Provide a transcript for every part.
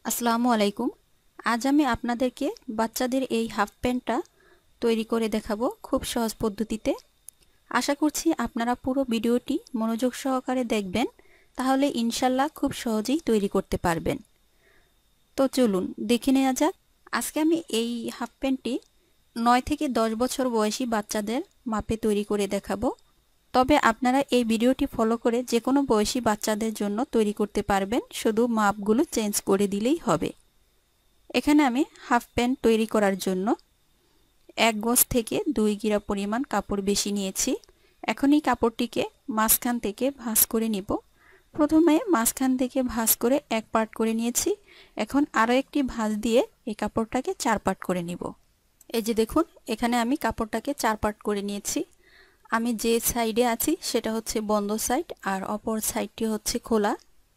আসসালামু আলাইকুম। আজ আমি আপনাদেরকে বাচ্চাদের এই হাফ প্যান্টটা তৈরি করে দেখাবো খুব সহজ পদ্ধতিতে। আশা করছি আপনারা পুরো ভিডিওটি মনোযোগ সহকারে দেখবেন, তাহলে ইনশাল্লাহ খুব সহজেই তৈরি করতে পারবেন। তো চলুন দেখে নেওয়া যাক। আজকে আমি এই হাফ প্যান্টটি 9 থেকে 10 বছর বয়সী বাচ্চাদের মাপে তৈরি করে দেখাবো। তবে আপনারা এই ভিডিওটি ফলো করে যে কোনো বয়সী বাচ্চাদের জন্য তৈরি করতে পারবেন, শুধু মাপগুলো চেঞ্জ করে দিলেই হবে। এখানে আমি হাফ প্যান্ট তৈরি করার জন্য 1 গজ থেকে 2 গিরা পরিমাণ কাপড় বেশি নিয়েছি। এখন এই কাপড়টিকে মাঝখান থেকে ভাঁজ করে নিব। প্রথমে মাঝখান থেকে ভাঁজ করে এক পার্ট করে নিয়েছি। এখন আরও একটি ভাঁজ দিয়ে এই কাপড়টাকে 4 পার্ট করে নিব। এই যে দেখুন, এখানে আমি কাপড়টাকে 4 পার্ট করে নিয়েছি। আমি যে সাইডে আছি সেটা হচ্ছে বন্ধ সাইড, আর অপর সাইডটি হচ্ছে খোলা।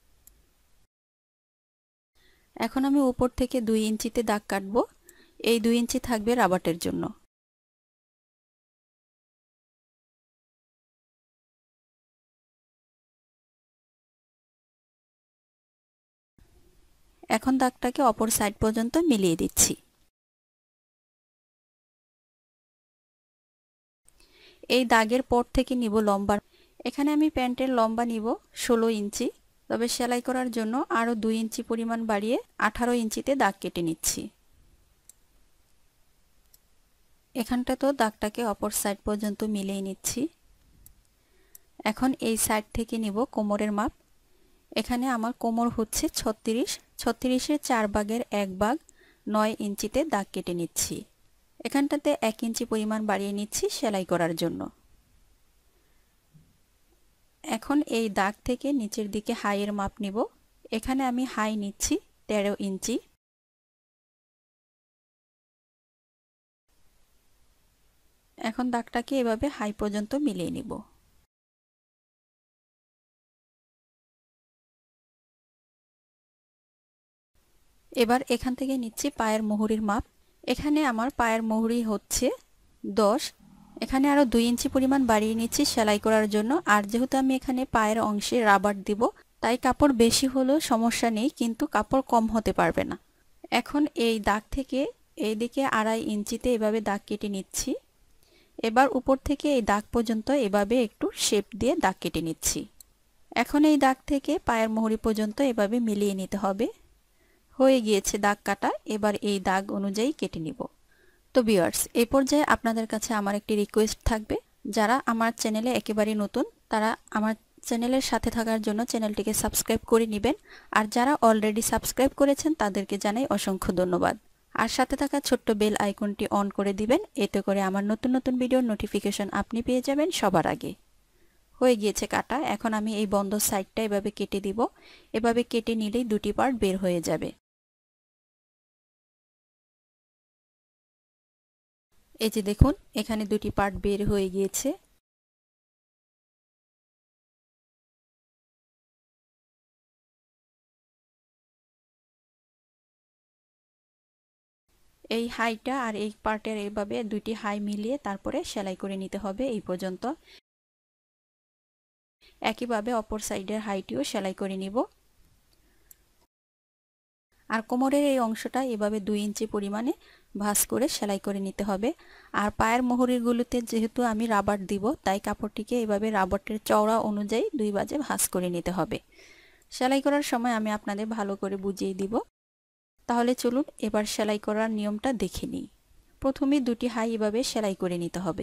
এখন আমি উপর থেকে 2 ইঞ্চিতে দাগ কাটবো। এই 2 ইঞ্চি থাকবে রাবাটের জন্য। এখন দাগটাকে অপর সাইড পর্যন্ত মিলিয়ে দিচ্ছি। এই দাগের পর থেকে নিব লম্বা। এখানে আমি প্যান্টের লম্বা নিব 16 ইঞ্চি, তবে সেলাই করার জন্য আরও 2 ইঞ্চি পরিমাণ বাড়িয়ে 18 ইঞ্চিতে দাগ কেটে নিচ্ছি। এখানটা তো দাগটাকে অপর সাইড পর্যন্ত মিলিয়ে নিচ্ছি। এখন এই সাইড থেকে নিব কোমরের মাপ। এখানে আমার কোমর হচ্ছে 36, 36-এর 4 ভাগের 1 ভাগ 9 ইঞ্চিতে দাগ কেটে নিচ্ছি। এখানটাতে 1 ইঞ্চি পরিমাণ বাড়িয়ে নিচ্ছি সেলাই করার জন্য। এখন এই দাগ থেকে নিচের দিকে হাইয়ের মাপ নিব। এখানে আমি হাই নিচ্ছি 13 ইঞ্চি। এখন দাগটাকে এভাবে হাই পর্যন্ত মিলিয়ে নিব। এবার এখান থেকে নিচ্ছি পায়ের মুহুরির মাপ। এখানে আমার পায়ের মুহুরি হচ্ছে 10। এখানে আরো 2 ইঞ্চি পরিমাণ বাড়িয়ে নিচ্ছি সেলাই করার জন্য। আর যেহেতু আমি এখানে পায়ের অংশে রাবার দিব, তাই কাপড় বেশি হলেও সমস্যা নেই, কিন্তু কাপড় কম হতে পারবে না। এখন এই দাগ থেকে এই দিকে 2.5 ইঞ্চিতে এভাবে দাগ কেটে নিচ্ছি। এবার উপর থেকে এই দাগ পর্যন্ত এভাবে একটু শেপ দিয়ে দাগ কেটে নিচ্ছি। এখন এই দাগ থেকে পায়ের মুহুরি পর্যন্ত এভাবে মিলিয়ে নিতে হবে। হয়ে গিয়েছে দাগ কাটা। এবার এই দাগ অনুযায়ী কেটে নিব। তো ভিউয়ার্স, এই পর্যায়ে আপনাদের কাছে আমার একটি রিকোয়েস্ট থাকবে, যারা আমার চ্যানেলে একেবারেই নতুন তারা আমার চ্যানেলের সাথে থাকার জন্য চ্যানেলটিকে সাবস্ক্রাইব করে নেবেন। আর যারা অলরেডি সাবস্ক্রাইব করেছেন তাদেরকে জানাই অসংখ্য ধন্যবাদ। আর সাথে থাকা ছোট্ট বেল আইকনটি অন করে দিবেন, এতে করে আমার নতুন নতুন ভিডিওর নোটিফিকেশন আপনি পেয়ে যাবেন সবার আগে। হয়ে গিয়েছে কাটা। এখন আমি এই বন্ধ সাইডটা এভাবে কেটে দিব। এভাবে কেটে নিলেই দুটি পার্ট বের হয়ে যাবে। এই যে দেখুন, এখানে দুটি পার্ট বের হয়ে গিয়েছে। এই হাইটা আর এই পার্টের এইভাবে দুটি হাই মিলিয়ে তারপরে সেলাই করে নিতে হবে এই পর্যন্ত। একইভাবে অপর সাইডের হাইটিও সেলাই করে নিব। আর কোমরের এই অংশটা এভাবে 2 ইঞ্চি পরিমাণে ভাঁজ করে সেলাই করে নিতে হবে। আর পায়ের মুহুরিগুলোতে যেহেতু আমি রাবার দিব, তাই কাপড়টিকে এভাবে রাবারের চওড়া অনুযায়ী 2 ভাঁজে ভাঁজ করে নিতে হবে। সেলাই করার সময় আমি আপনাদের ভালো করে বুঝিয়ে দিব। তাহলে চলুন এবার সেলাই করার নিয়মটা দেখে নিই। প্রথমে দুটি হাই এভাবে সেলাই করে নিতে হবে।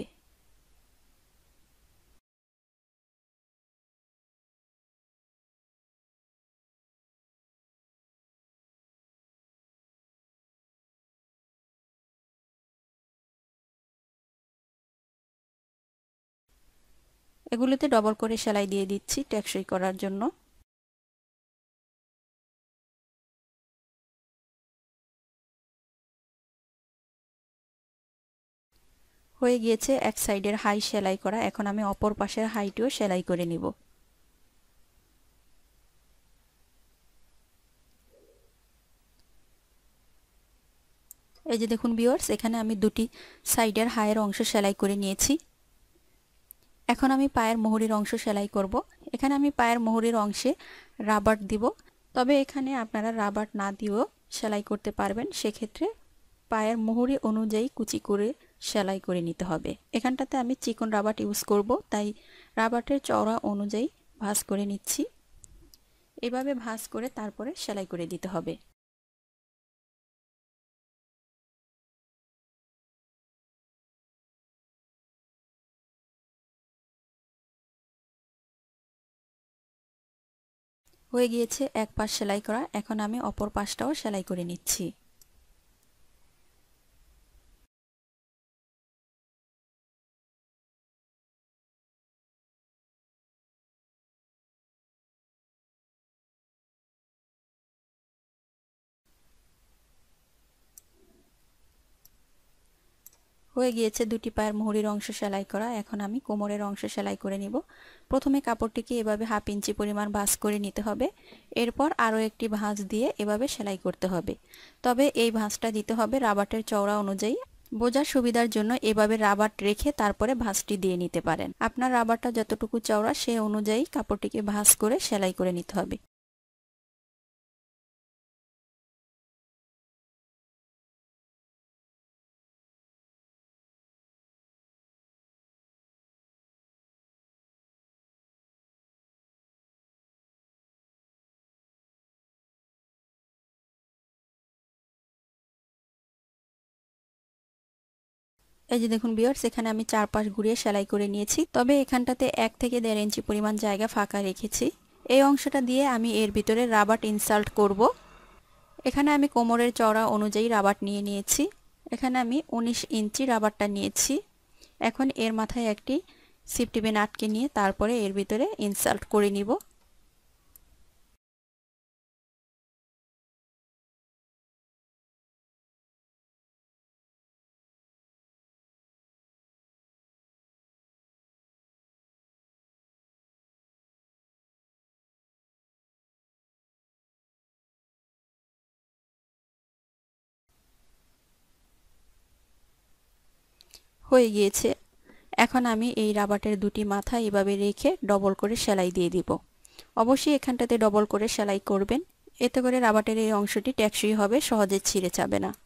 এগুলোতে ডবল করে সেলাই দিয়ে দিচ্ছি টেকসই করার জন্য। হয়ে গিয়েছে এক সাইডের হাই সেলাই করা। এখন আমি অপর পাশের হাইটিও সেলাই করে নিব। এই যে দেখুন ভিউয়ার্স, এখানে আমি দুটি সাইডের হাইয়ের অংশ সেলাই করে নিয়েছি। এখন আমি পায়ের মুহুরির অংশ সেলাই করব। এখানে আমি পায়ের মুহুরির অংশে রাবার দিব। তবে এখানে আপনারা রাবার না দিয়েও সেলাই করতে পারবেন, সেক্ষেত্রে পায়ের মুহুরি অনুযায়ী কুচি করে সেলাই করে নিতে হবে। এখানটাতে আমি চিকন রাবার ইউজ করব, তাই রাবারের চওড়া অনুযায়ী ভাঁজ করে নিচ্ছি। এভাবে ভাঁজ করে তারপরে সেলাই করে দিতে হবে। হয়ে গিয়েছে এক পাশ সেলাই করা, এখন আমি অপর পাশটাও সেলাই করে নিচ্ছি। হয়ে গিয়েছে দুটি পায়ের মুহুরির অংশ সেলাই করা, এখন আমি কোমরের অংশ সেলাই করে নিব। প্রথমে কাপড়টিকে এভাবে 1/2 ইঞ্চি পরিমাণ ভাঁজ করে নিতে হবে, এরপর আরও একটি ভাঁজ দিয়ে এভাবে সেলাই করতে হবে। তবে এই ভাঁজটা দিতে হবে রাবারের চওড়া অনুযায়ী। বোঝার সুবিধার জন্য এভাবে রাবার রেখে তারপরে ভাঁজটি দিয়ে নিতে পারেন। আপনার রাবারটা যতটুকু চওড়া সে অনুযায়ী কাপড়টিকে ভাঁজ করে সেলাই করে নিতে হবে। এই যে দেখুন ভিউয়ার্স, এখানে আমি চারপাশ ঘুরিয়ে সেলাই করে নিয়েছি। তবে এখানটাতে 1 থেকে 1.5 ইঞ্চি পরিমাণ জায়গা ফাঁকা রেখেছি। এই অংশটা দিয়ে আমি এর ভিতরে রাবার ইনসার্ট করব। এখানে আমি কোমরের চওড়া অনুযায়ী রাবার নিয়ে নিয়েছি। এখানে আমি 19 ইঞ্চি রাবারটা নিয়েছি। এখন এর মাথায় একটি সেফটি পিন আটকে নিয়ে তারপরে এর ভিতরে ইনসার্ট করে নিব। হয়ে গিয়েছে। এখন আমি এই রাবারের দুটি মাথা এভাবে রেখে ডবল করে সেলাই দিয়ে দিব। অবশ্যই এখানটাতে ডবল করে সেলাই করবেন, এতে করে রাবারের এই অংশটি টেকসই হবে, সহজে ছিঁড়ে যাবে না।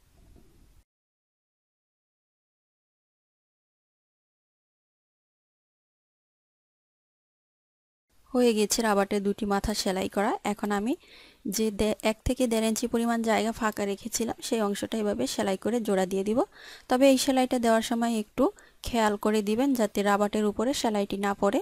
হয়ে গেছে রাবারের দুটি মাথা সেলাই করা। এখন আমি যে 1 থেকে 1.5 ইঞ্চি পরিমাণ জায়গা ফাঁকা রেখেছিলাম সেই অংশটা এভাবে সেলাই করে জোড়া দিয়ে দিব। তবে এই সেলাইটা দেওয়ার সময় একটু খেয়াল করে দিবেন যাতে রাবারের উপরে সেলাইটি না পড়ে।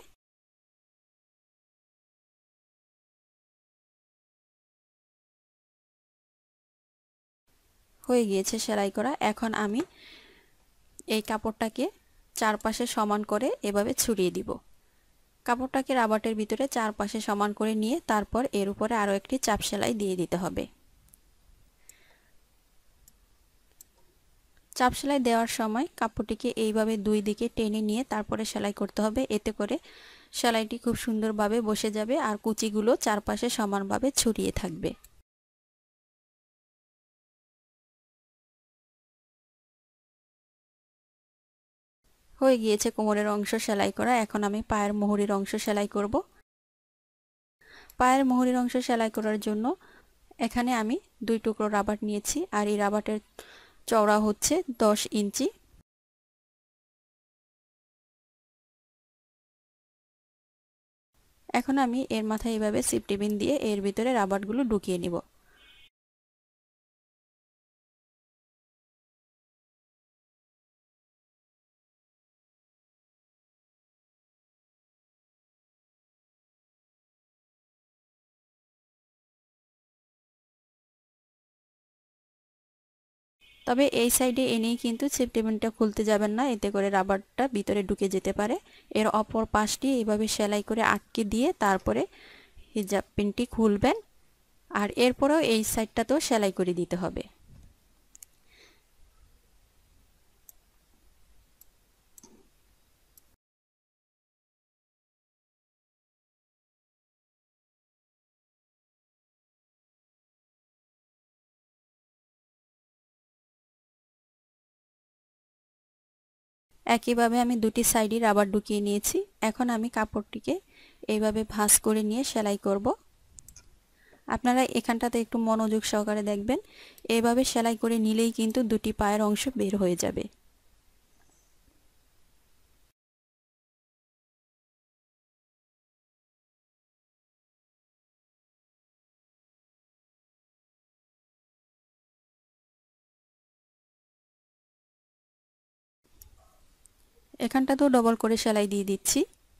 হয়ে গিয়েছে সেলাই করা। এখন আমি এই কাপড়টাকে চারপাশে সমান করে এভাবে ছড়িয়ে দিব। কাপড়টাকে রাবারের ভিতরে চারপাশে সমান করে নিয়ে তারপর এর উপরে আরও একটি চাপ সেলাই দিয়ে দিতে হবে। চাপ সেলাই দেওয়ার সময় কাপড়টিকে এইভাবে দুই দিকে টেনে নিয়ে তারপরে সেলাই করতে হবে, এতে করে সেলাইটি খুব সুন্দরভাবে বসে যাবে আর কুচিগুলো চারপাশে সমানভাবে ছড়িয়ে থাকবে। হয়ে গিয়েছে কোমরের অংশ সেলাই করা। এখন আমি পায়ের মুহুরির অংশ সেলাই করব। পায়ের মুহুরির অংশ সেলাই করার জন্য এখানে আমি 2 টুকরো রাবার নিয়েছি আর এই রাবারের চওড়া হচ্ছে 10 ইঞ্চি। এখন আমি এর মাথায় এভাবে সেফটি পিন দিয়ে এর ভিতরে রাবারগুলো ঢুকিয়ে নিব। তবে এই সাইডে এনেই কিন্তু সেফটি পিনটা খুলতে যাবেন না, এতে করে রাবারটা ভিতরে ঢুকে যেতে পারে। এর অপর পাশটি এইভাবে সেলাই করে আটকে দিয়ে তারপরে হিজাব পিনটি খুলবেন, আর এরপরেও এই সাইডটাতেও সেলাই করে দিতে হবে। একইভাবে আমি দুটি সাইডই রাবার ঢুকিয়ে নিয়েছি। এখন আমি কাপড়টিকে এইভাবে ভাঁজ করে নিয়ে সেলাই করব। আপনারা এখানটাতে একটু মনোযোগ সহকারে দেখবেন। এভাবে সেলাই করে নিলেই কিন্তু দুটি পায়ের অংশ বের হয়ে যাবে। এখানটাতেও ডবল করে সেলাই দিয়ে দিচ্ছি।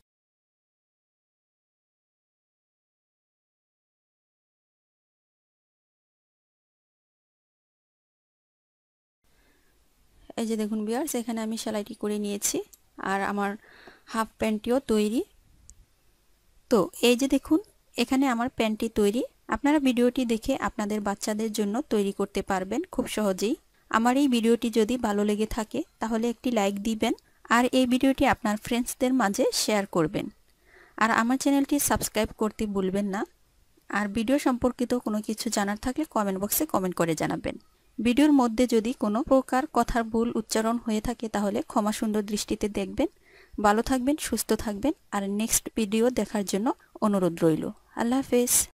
এই যে দেখুন ভিউয়ার্স, এখানে আমি সেলাইটি করে নিয়েছি আর আমার হাফ প্যান্টটিও তৈরি। তো এই যে দেখুন, এখানে আমার প্যান্টটি তৈরি। আপনারা ভিডিওটি দেখে আপনাদের বাচ্চাদের জন্য তৈরি করতে পারবেন খুব সহজেই। আমার এই ভিডিওটি যদি ভালো লেগে থাকে তাহলে একটি লাইক দিবেন আর এই ভিডিওটি আপনার ফ্রেন্ডসদের মাঝে শেয়ার করবেন। আর আমার চ্যানেলটি সাবস্ক্রাইব করতে ভুলবেন না। আর ভিডিও সম্পর্কিত কোনো কিছু জানার থাকলে কমেন্ট বক্সে কমেন্ট করে জানাবেন। ভিডিওর মধ্যে যদি কোনো প্রকার কথার ভুল উচ্চারণ হয়ে থাকে তাহলে ক্ষমা সুন্দর দৃষ্টিতে দেখবেন। ভালো থাকবেন, সুস্থ থাকবেন আর নেক্সট ভিডিও দেখার জন্য অনুরোধ রইল। আল্লাহ হাফেজ।